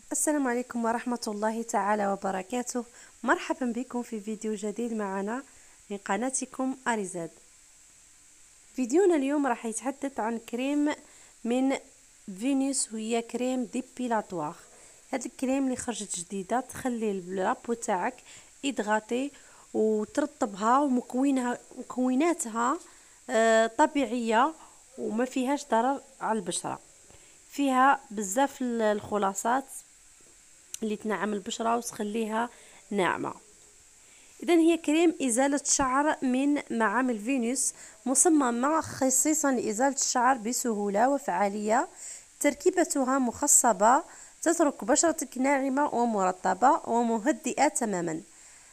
السلام عليكم ورحمة الله تعالى وبركاته. مرحبا بكم في فيديو جديد معنا من قناتكم أريزاد. فيديونا اليوم راح يتحدث عن كريم من فينوس، وهي كريم ديبيلاتوار. هاد الكريم اللي خرجت جديدة تخلي اللابو تاعك يدغاطي وترطبها، ومكوناتها طبيعية وما فيهاش ضرر على البشرة. فيها بزاف الخلاصات اللي تنعم البشرة وتخليها ناعمة. إذن هي كريم إزالة شعر من معامل فينوس، مصممة خصيصا لإزالة الشعر بسهولة وفعالية. تركيبتها مخصبة تترك بشرتك ناعمة ومرطبة ومهدئة تماما.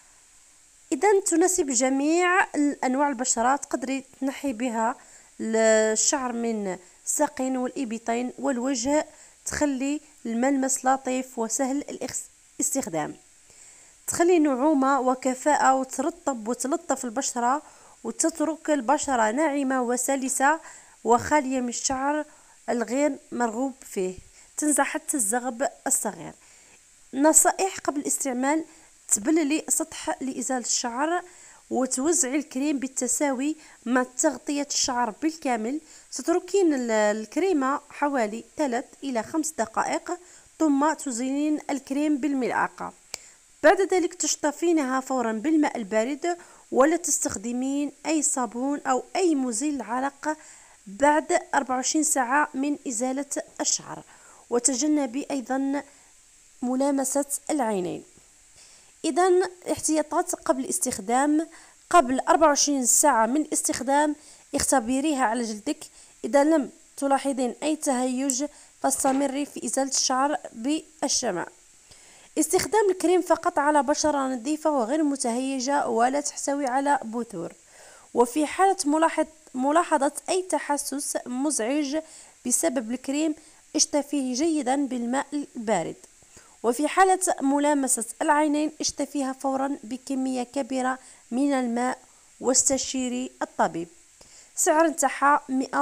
إذن تناسب جميع أنواع البشرة، تقدري تنحي بها الشعر من الساقين والإبطين والوجه، تخلي الملمس لطيف وسهل الاستخدام، تخلي نعومة وكفاءة وترطب وتلطف البشرة وتترك البشرة ناعمة وسلسة وخالية من الشعر الغير مرغوب فيه، تنزع حتى الزغب الصغير. نصائح قبل الاستعمال: تبللي سطح لإزالة الشعر وتوزعي الكريم بالتساوي مع تغطية الشعر بالكامل. تتركين الكريمة حوالي 3 إلى 5 دقائق، ثم تزيلين الكريم بالملعقة. بعد ذلك تشطفينها فورا بالماء البارد، ولا تستخدمين أي صابون أو أي مزيل عرق بعد 24 ساعة من إزالة الشعر. وتجنبي أيضا ملامسة العينين. إذن احتياطات قبل الاستخدام: قبل 24 ساعة من الاستخدام اختبريها على جلدك. إذا لم تلاحظين أي تهيج فاستمري في إزالة الشعر بالشمع. استخدام الكريم فقط على بشرة نظيفة وغير متهيجة ولا تحتوي على بثور. وفي حالة ملاحظة أي تحسس مزعج بسبب الكريم اشطفيه جيدا بالماء البارد. وفي حالة ملامسة العينين اشطفيها فورا بكمية كبيرة من الماء واستشيري الطبيب. سعر نتاعها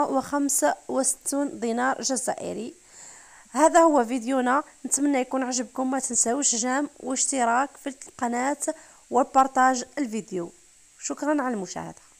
165 دينار جزائري. هذا هو فيديونا، نتمنى يكون عجبكم. ما تنساوش جيم واشتراك في القناة وبارطاج الفيديو. شكرا على المشاهدة.